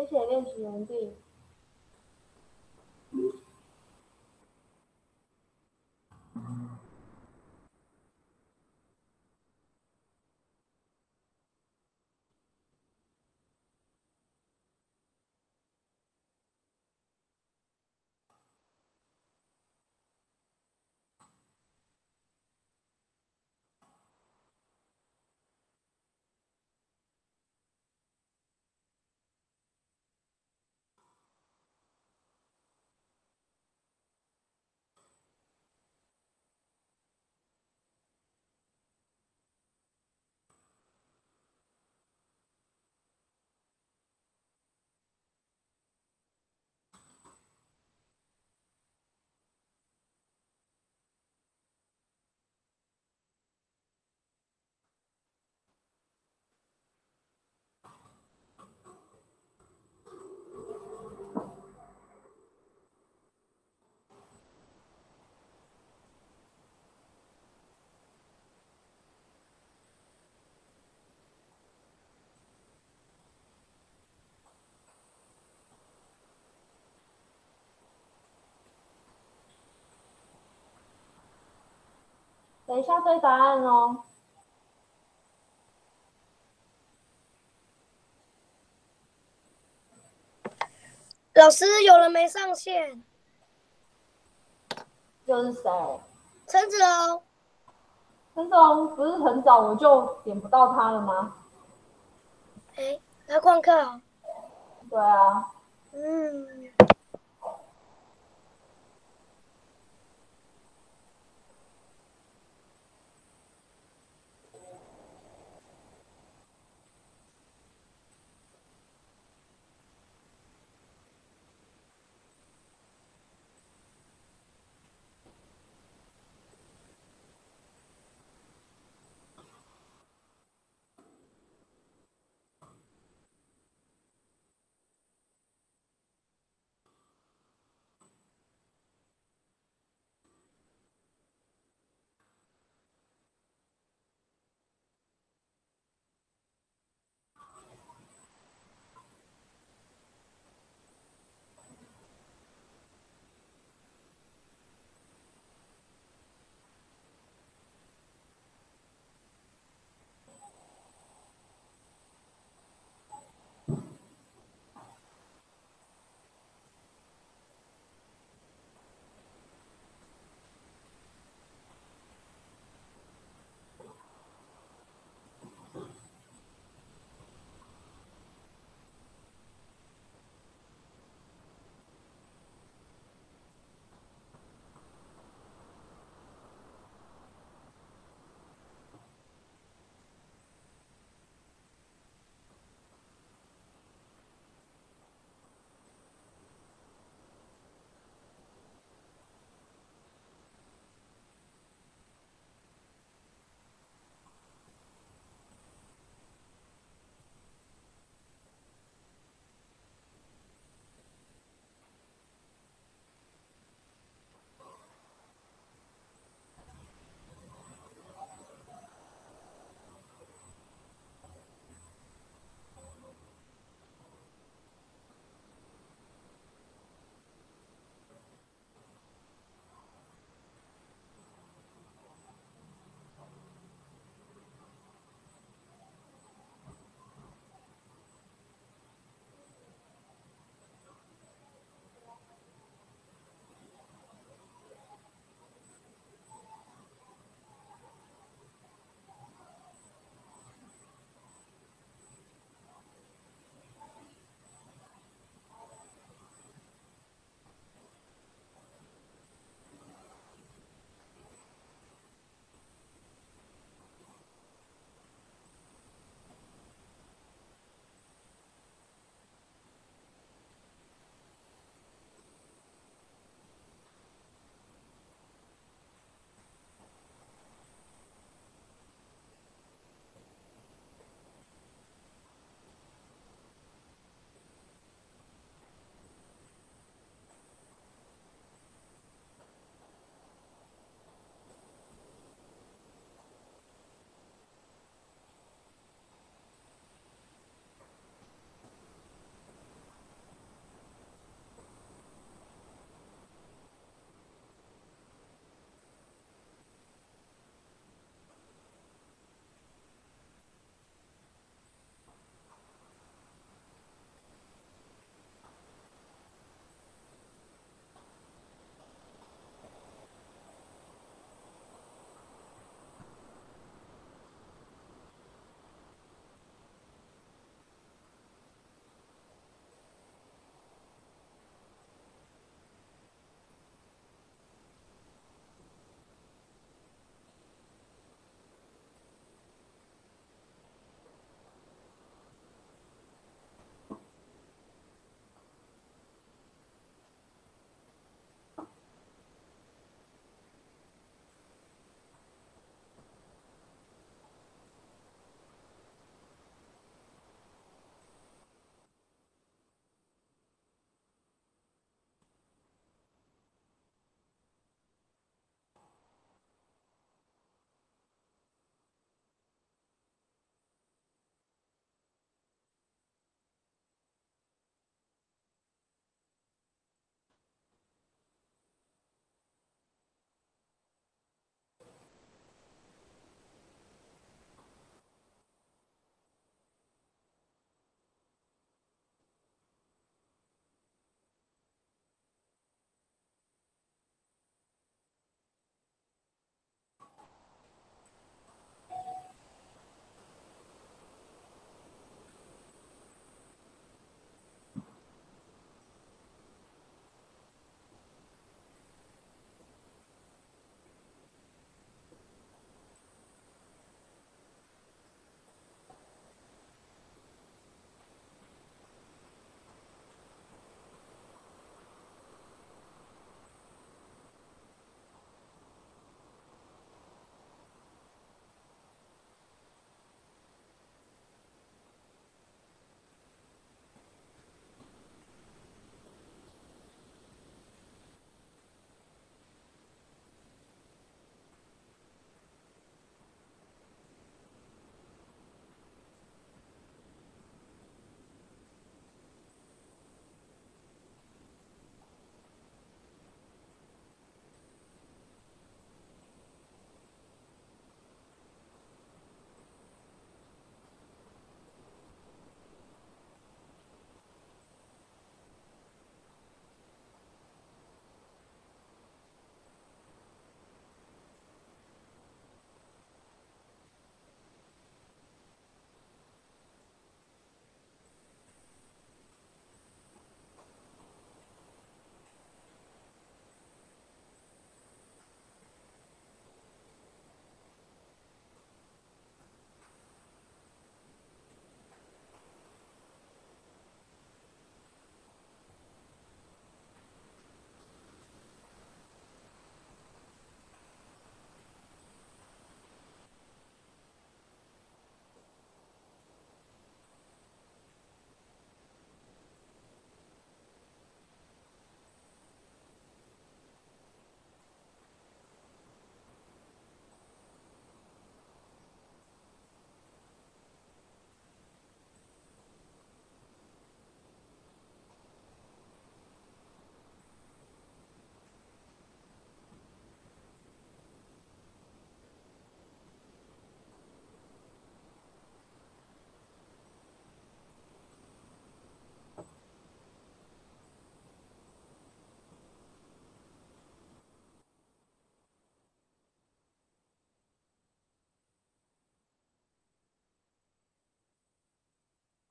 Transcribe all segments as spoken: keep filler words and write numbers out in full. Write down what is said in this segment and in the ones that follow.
谢谢练习园地。等一下对答案哦。 老师，有人没上线？ 又是谁？ 陈子龙。 陈子龙不是很早我就点不到他了吗？ 哎，来旷课哦。 对啊。 嗯。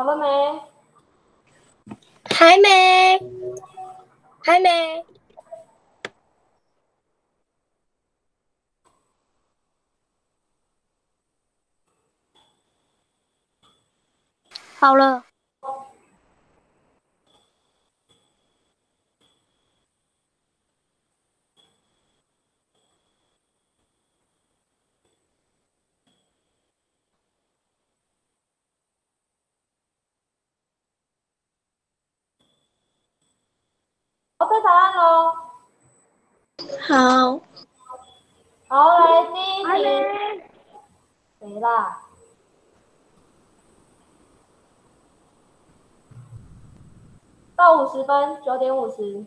好了没？ 还没，还没。好了。 好，对答案喽。 好。 好，来第一题。谁啦？到五十分，九点五十。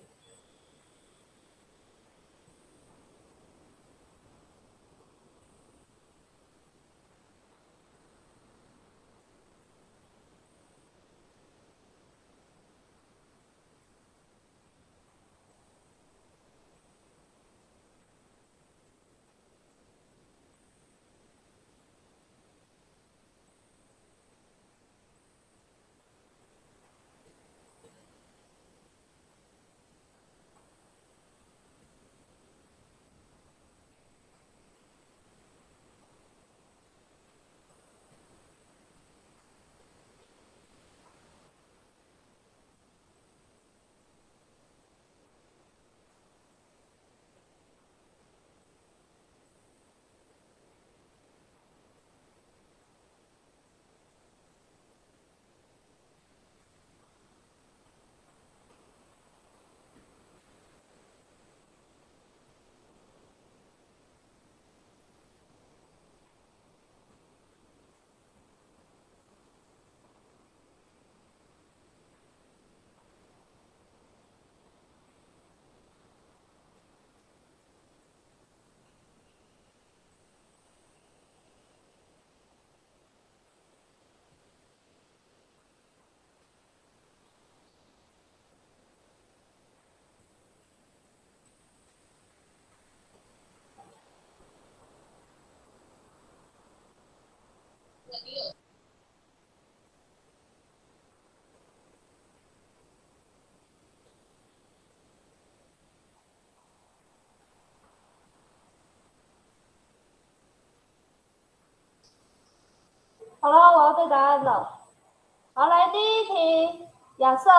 好了，我要对答案了。好，来第一题，亚瑟。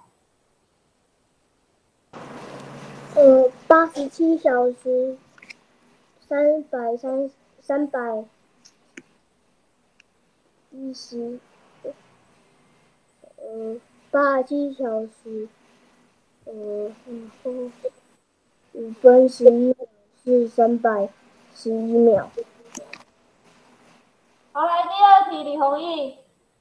呃，八十七小时，三百三三百一十，呃，八十七小时，呃，然后五分十一秒是三百十一秒。 好，来第二题，李弘毅。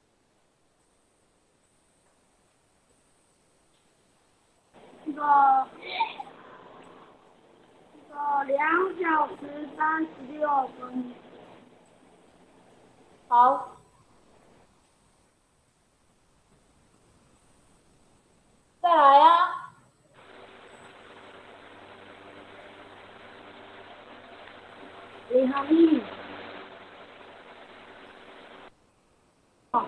这个这个两小时三十六分。 好。再来呀。 李弘毅。哦。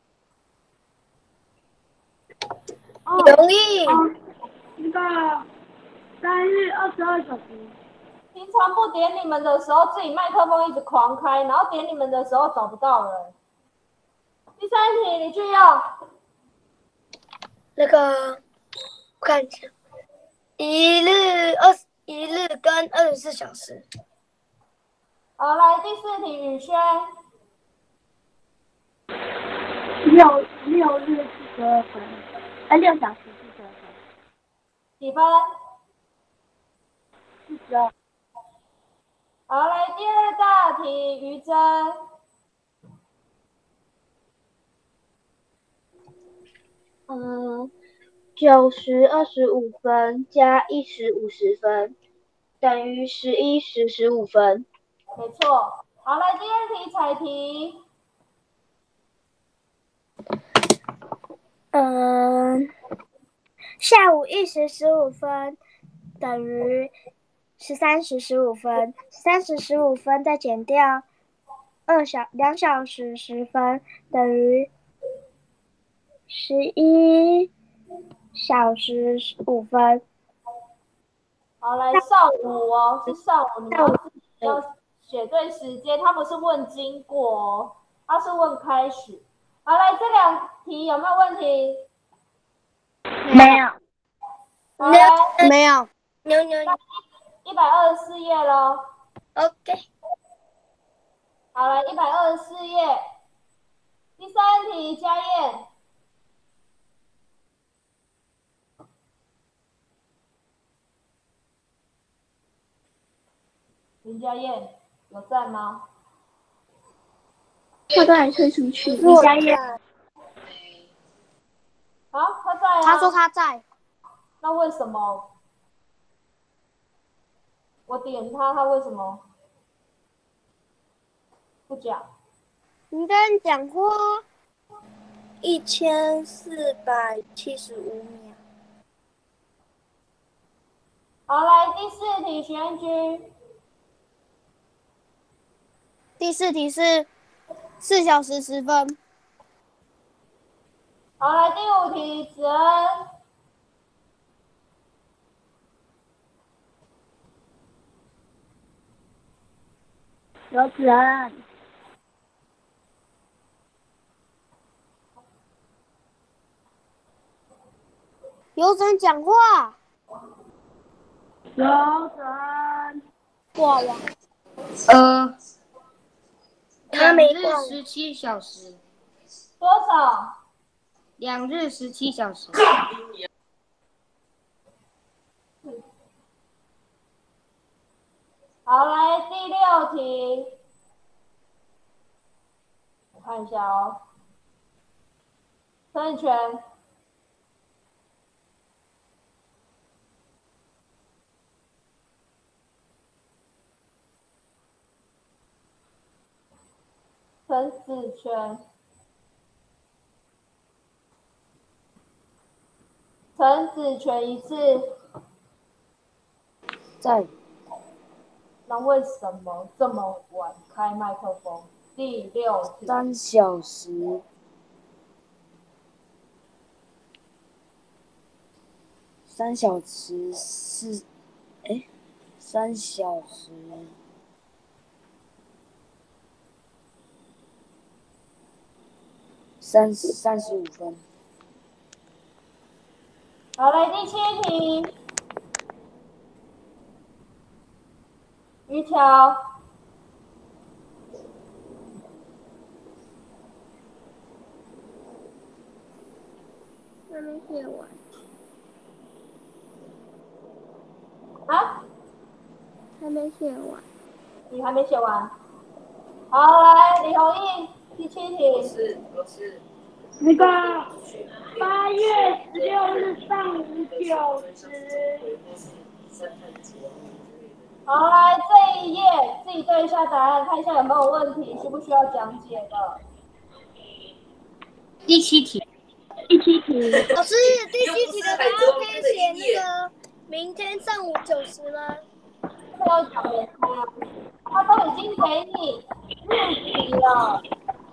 容易。 哦，那个三日二十二小时。 平常不点你们的时候，自己麦克风一直狂开，然后点你们的时候找不到人。第三题，李俊佑。 那个，我看一下，一日二十一日跟二十四小时。 好，来第四题，宇轩。 六六日四十二分，哎，六小时四十二分。 几分？ 四十二。 好，来第二大题，于真。 嗯，九十二十五分加一时五十分等于十一时十五分。 没错。好，来第二题，彩题。 嗯，下午一时十五分等于十三时十五分，三时十五分再减掉二小两小时十分等于十一小时五分。 好，来上午哦，是上午，你们要自己要写对时间，它不是问经过哦，它是问开始。好，来这两题有没有问题？ 没有。 好，来没有。 牛牛一百二十四页咯。 OK。 好，来一百二十四页，第三题，家燕。林家燕有在吗？ 他刚才退出去。 林家燕。 啊，他在啊。 他说他在。 那为什么我点他，他为什么不讲？ 你刚刚讲过一千四百七十五秒。 好，来第四题，许愿君。 第四题是四小时十分。 好，来第五题，子恩。 有子恩。 有人讲话。 有子恩。 挂网。 呃， 他没两日十七小时。 多少？ 两日十七小时。 好，来第六题，我看一下哦。陈以全。陈子权。陈子权一次。 在。 那为什么这么晚开麦克风？第六题。 三小时。三小时是，哎，三小时。三三十五分。 好，来第七题，于桥。 还没写完。 啊？ 还没写完。 你还没写完。好，来李弘毅，第七题。 是，我是。 那个八月十六日上午九时。 好，来这一页自己对一下答案，看一下有没有问题，需不需要讲解的。 第七题。 第七题。 老师，第七题的答案可以写那个明天上午九时吗？ 这要讲明开啊，他都已经给你日期了。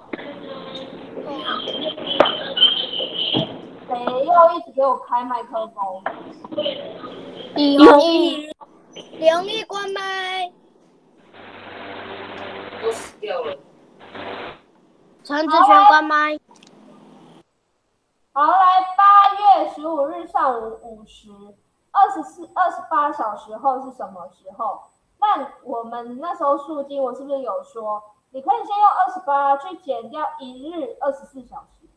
谁又一直给我开麦克风？ 李弘毅。 李弘毅关麦。 都死掉了。 陈子权关麦。 好，来八月十五日上午五时，二十四、二十八小时后是什么时候？那我们那时候数经，我是不是有说，你可以先用二十八去减掉一日二十四小时？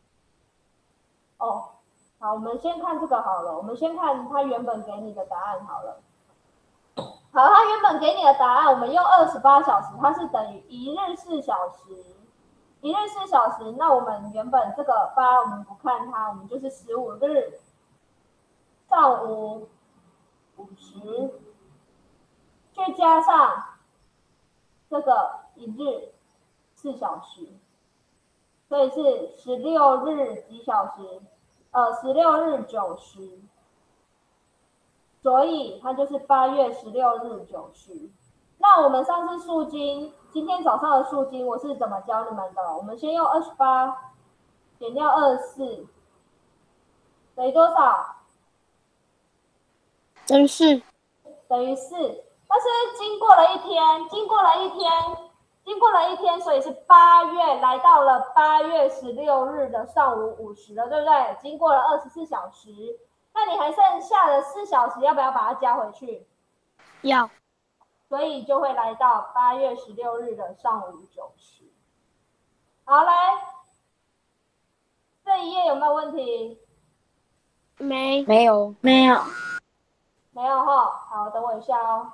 哦，好，我们先看这个好了，我们先看他原本给你的答案好了。好，他原本给你的答案，我们用二十八小时，它是等于一日四小时。一日四小时，那我们原本这个八我们不看它，我们就是十五日上午五十，再加上这个一日四小时，所以是十六日几小时？呃，十六日九十，所以它就是八月十六日九十。那我们上次数经，今天早上的数经我是怎么教你们的？我们先用二十八减掉二十四，等于多少？ 等于四。 等于四。但是经过了一天，经过了一天，经过了一天，所以是八月，来到了八月十六日的上午五时了，对不对？经过了二十四小时，那你还剩下的四小时，要不要把它加回去？ 要。 所以就会来到八月十六日的上午九时。好，来，这一页有没有问题？ 没。 没有。 没有。 没有哈。好，等我一下哦。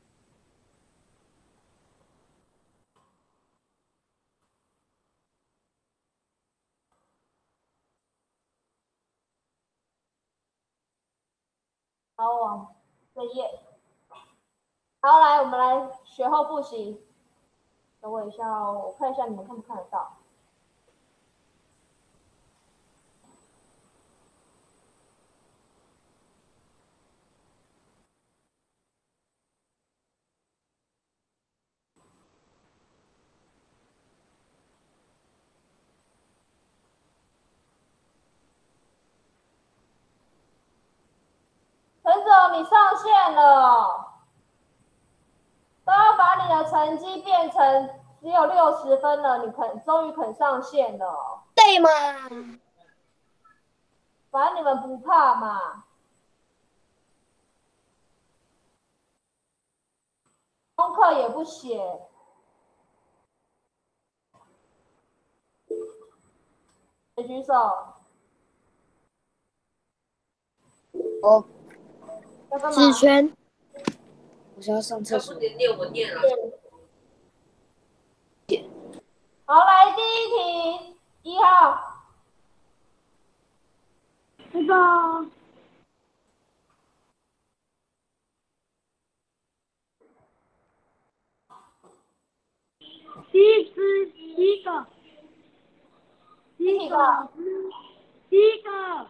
好，往这一页。好，来，我们来学后复习。等我一下哦，我看一下你们看不看得到。陈总，你上线了，都要把你的成绩变成只有六十分了，你肯终于肯上线了。 对嘛？ 反正你们不怕嘛。功课也不写。谁举手？ 我要干嘛？ 子权。 我想要上厕所。 念我念了。 好，来第一题，一号。 那个第一只第一个，第一个，第一个。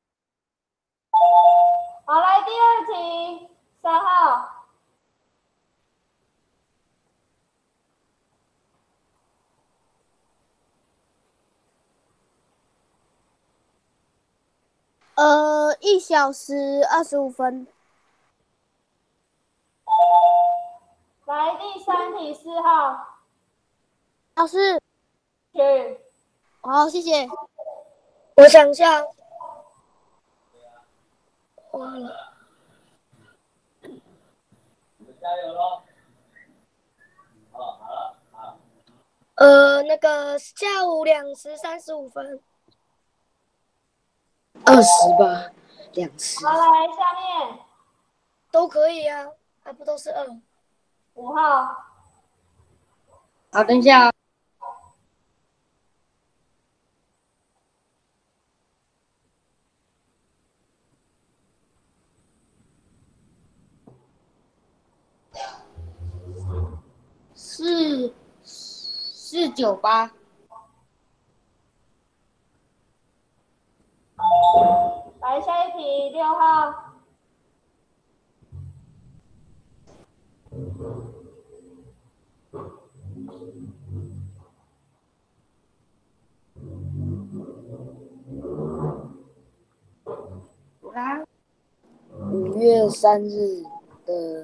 好，来第二题，三号。 呃，一小时二十五分。 来第三题，四号。 老师。 去。 好，谢谢。我想一下。忘了。 加油喽！好，好了，好。 呃，那个下午两时三十五分。 二十吧，两十。 好，来下面。 都可以啊，啊不都是二？ 五号。 好，等一下。 四四九八。 来下一题，六号。 啊，五月三日的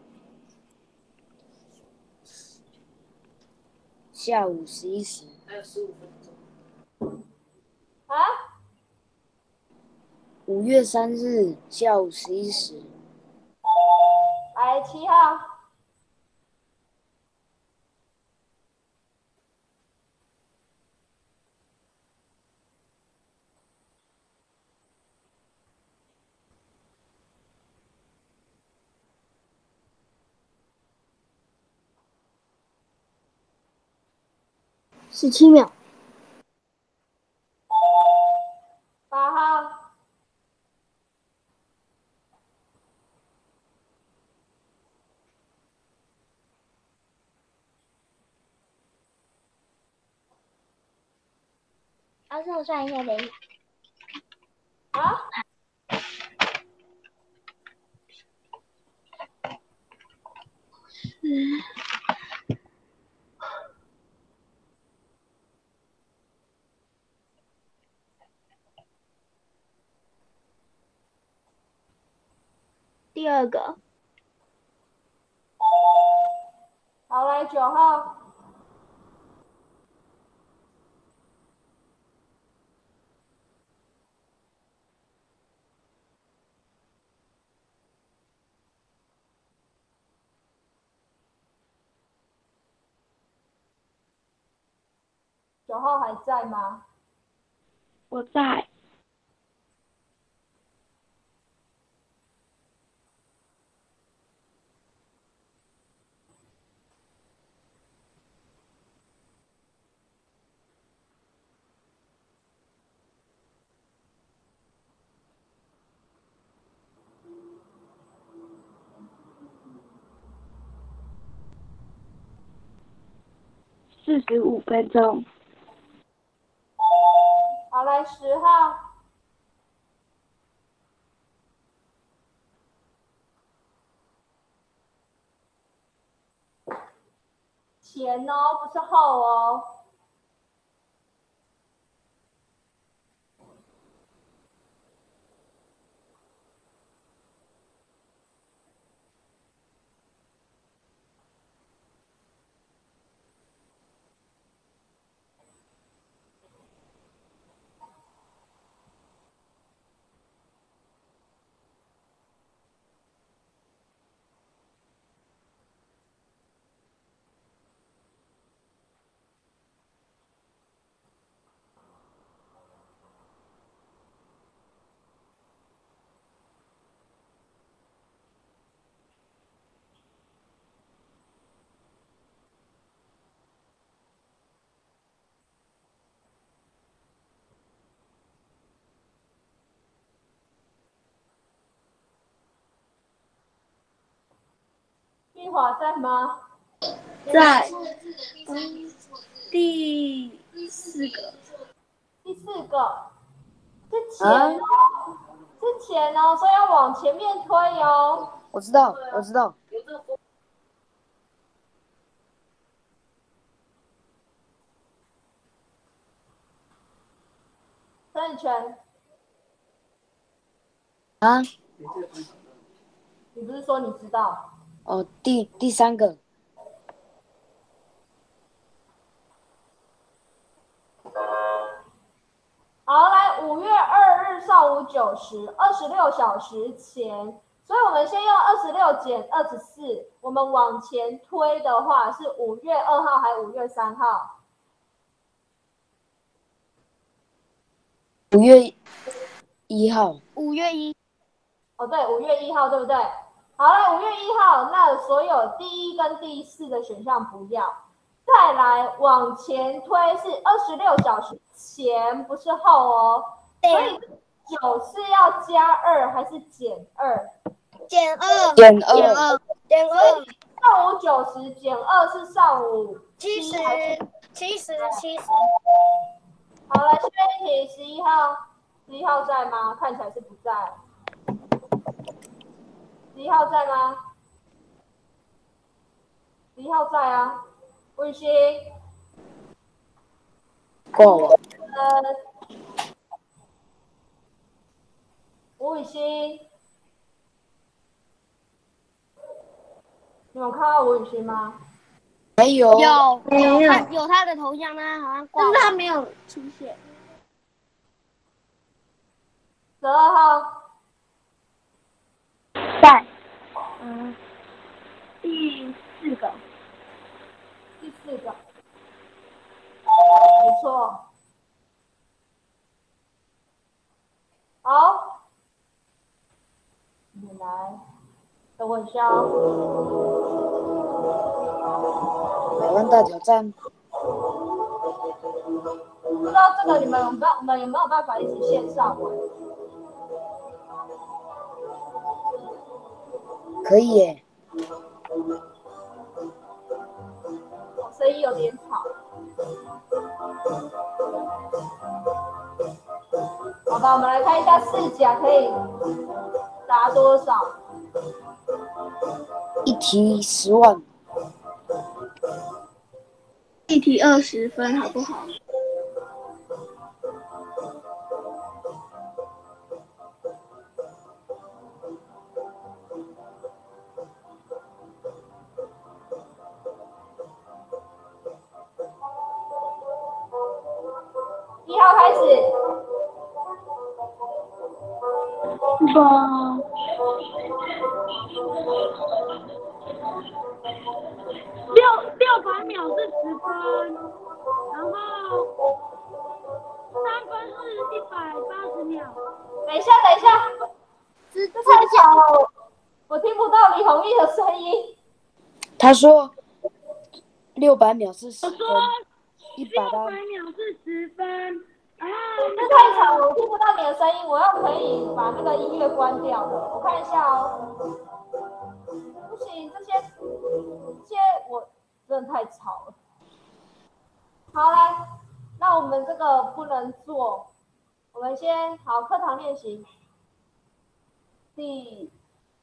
下午十一时， 还有十五分钟。 啊？ 五月三日下午十一时。 来七号。 十七秒。 八号。 老师，我算一下，等一下。 啊？ 嗯。 第二个。 好，来九号。九号还在吗？ 我在。四十五分钟。 好，来十号。前哦，不是后哦。玉华在吗？ 在。嗯，第四个。 第四个，之前哦，啊、之前哦，所以要往前面推哦。 我知道，我知道。 陈以全。 啊？ 你不是说你知道？ 哦，第第三个。 好，来五月二日上午九时，二十六小时前，所以我们先用二十六减二十四，我们往前推的话是五月二号还是五月三号？ 五月一号。 五月一。 哦，对，五月一号，对不对？好了，五月一号，那所有第一跟第四的选项不要。再来往前推是二十六小时前，不是后哦。所以九是要加二还是减二？ 减二。 减二。 减二。减二。 上午九十减二是上午七十。七十。七十。 好了，下一题，十一号，十一号在吗？看起来是不在。十一号在吗？十一号在啊。吴雨欣。 够了。 呃，吴雨欣。你有看到吴雨欣吗？ 没有。 有有他有他的头像，他好像挂了，但是他没有出现。 十二号。 在。嗯，第四个。 第四个。没错。好，你来，等我一下哦。 百万大挑战。 不知道这个你们有没有，你们有没有办法一起线上玩？ 可以耶。 声音有点吵。好吧，我们来看一下四甲可以答多少。 一题十万。 一题二十分，好不好？ 开始。 吧。六六百秒是十分，然后三分是一百八十秒。 等一下，等一下，这这太吵了，我听不到李弘毅的声音。 他说六百秒是十分， 我说一百八。 六百秒是十分。啊， 这太吵了，我听不到你的声音。我要可以把那个音乐关掉的。我看一下哦。不行，这些这些我真的太吵了。好，来，那我们这个不能做，我们先好课堂练习第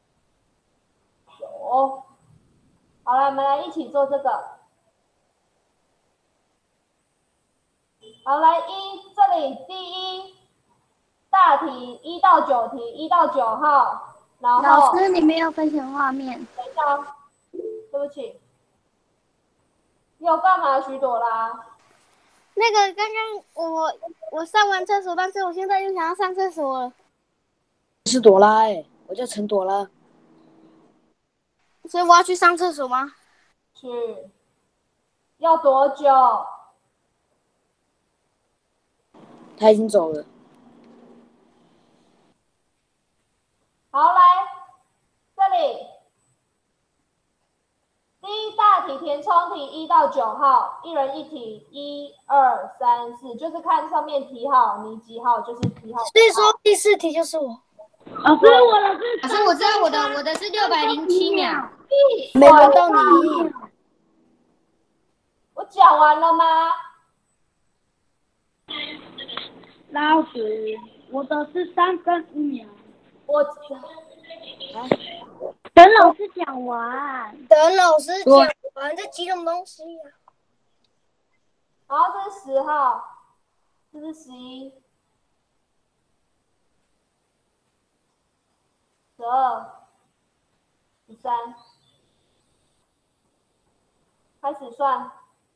九。好了，我们来一起做这个。好，来一，这里第一大题一到九题，一到九号，然后老师，你没有分享画面。 等一下哦，对不起，你有干嘛，许朵拉？ 那个刚刚我我上完厕所，但是我现在又想要上厕所了。 是朵拉哎、欸，我叫陈朵拉。 所以我要去上厕所吗？ 去。要多久？ 他已经走了。 好，来这里第一大题填充题一到九号，一人一题，一二三四，就是看上面题号，你几号就是题号。 所以说第四题就是我。 老师，我的是老师，我知道我的我的是六百零七秒。 没轮到你。 我讲完了吗？ 老师，我的是三分一秒。 我等老师讲完。 等老师讲完，这几种东西呀、 好，这是十号，这是十一、十二、十三，开始算。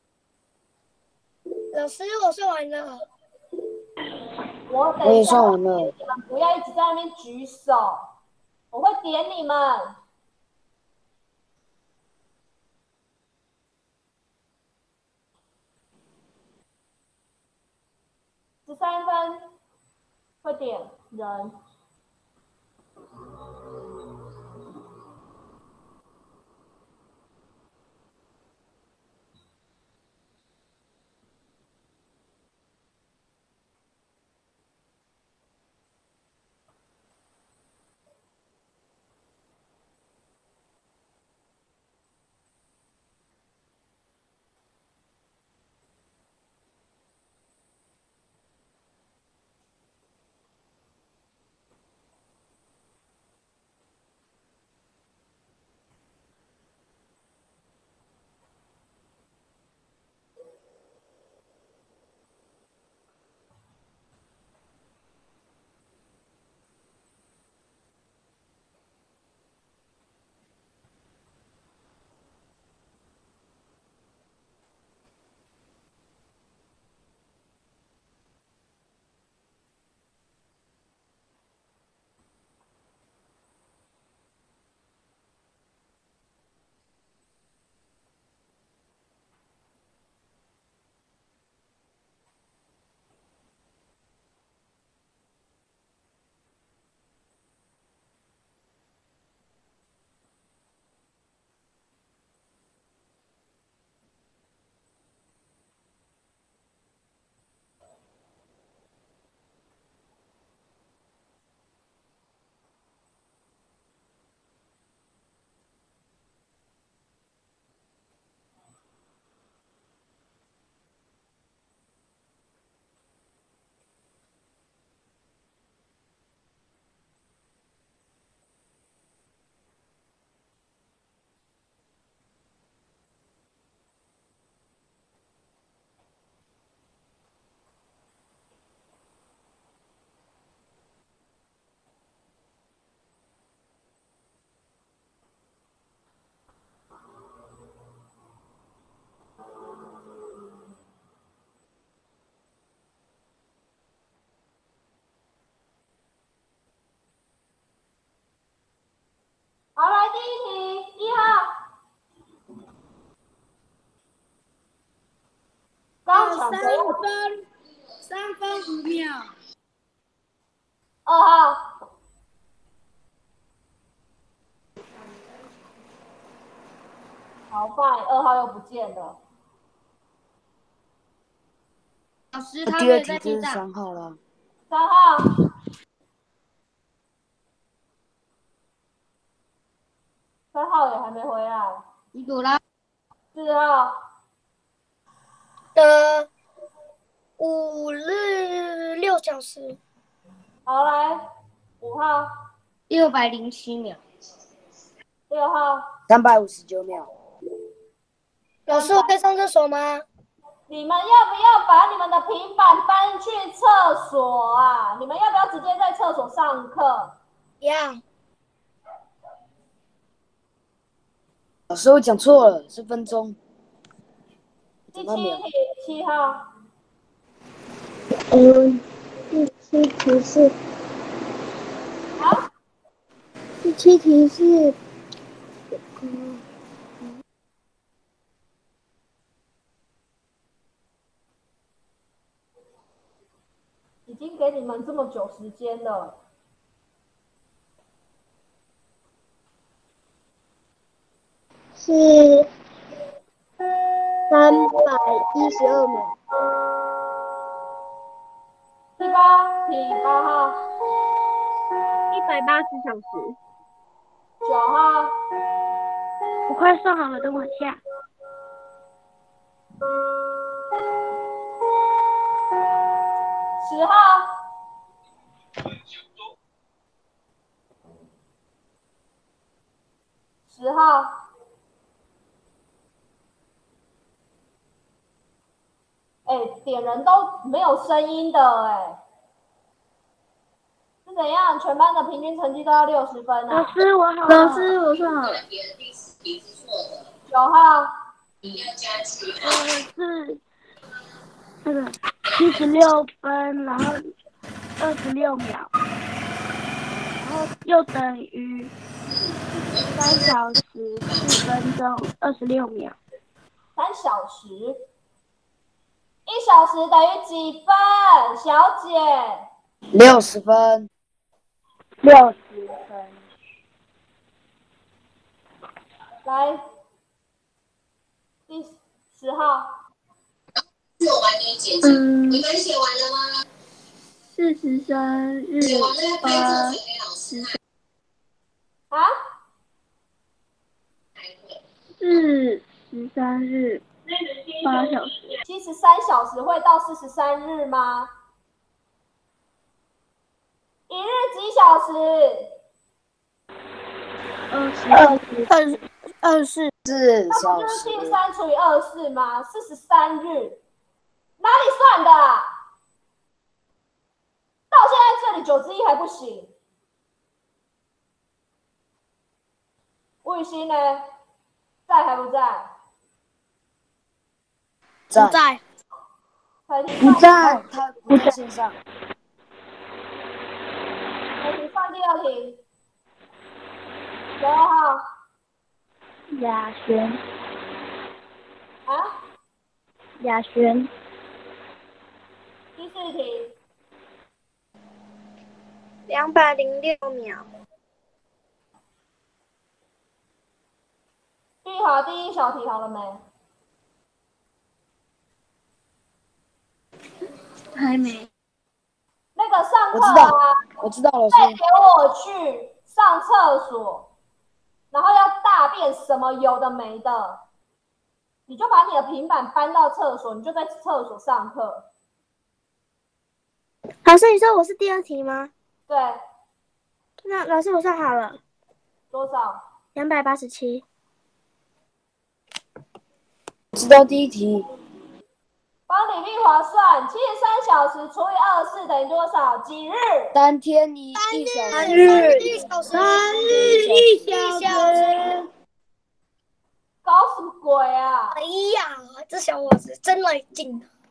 老师，我算完了。 我等我也一下算完了。 你们不要一直在那边举手，我会点你们。十三分，会点人。 秒。 二号。好，fine，二号又不见了。 老师，他第没有在二题就是地上。 三号了。 三号。三号也还没回来。 你躲啦。 四号。 呃，五日六小时。 好，来，五号。 六百零七秒。 六号。 三百五十九秒。 老师，我可以上厕所吗？ 你们要不要把你们的平板搬去厕所啊？你们要不要直接在厕所上课？ 要。 老师，我讲错了，是分钟。 第七题，七号。 嗯，第七题是。 啊？ 第七题是。嗯。 已经给你们这么久时间了。 是三百一十二秒。 第八题，八号。 一百八十小时。 九号。 我快算好了，等我一下。 十号。十号。哎、欸，点人都没有声音的哎、欸，是怎样？全班的平均成绩都要六十分啊？ 老师，我好了。 老师，我算好了。 九号。 呃，是那个七十六分，然后二十六秒，然后又等于三小时四分钟二十六秒。 三小时，一小时等于几分，小姐？ 六十分。 六十分。 来，第十号。 嗯，你们写完了吗？四十三日八十三。 啊？ 四十三日八小时。 七十三小时会到四十三日吗？一日几小时？ 二十二十二二四四那小时。 不就是七十三除以二四吗？四十三日，哪里算的啊？到现在这里九之一还不行。吴雨欣呢？在还不在？ 在。 不在。 彩婷不在，他不在线上。 彩婷放第二题。十二号。 雅璇。 啊？ 雅璇。 第四题。 两百零六秒。 碧华第一小题好了没？ 还没。 那个上课我知道啊， 我知道老师。 再给我去上厕所，然后要大便什么有的没的，你就把你的平板搬到厕所，你就在厕所上课。 老师，你说我是第二题吗？ 对。 那老师，我算好了。 多少？ 两百八十七。 知道第一题。 帮李碧华算，七十三小时除以二十四等于多少？几日？ 三天一一小时。 三日一小时。 三日一小时。 搞什么鬼啊！ 哎呀，这小伙子真来劲。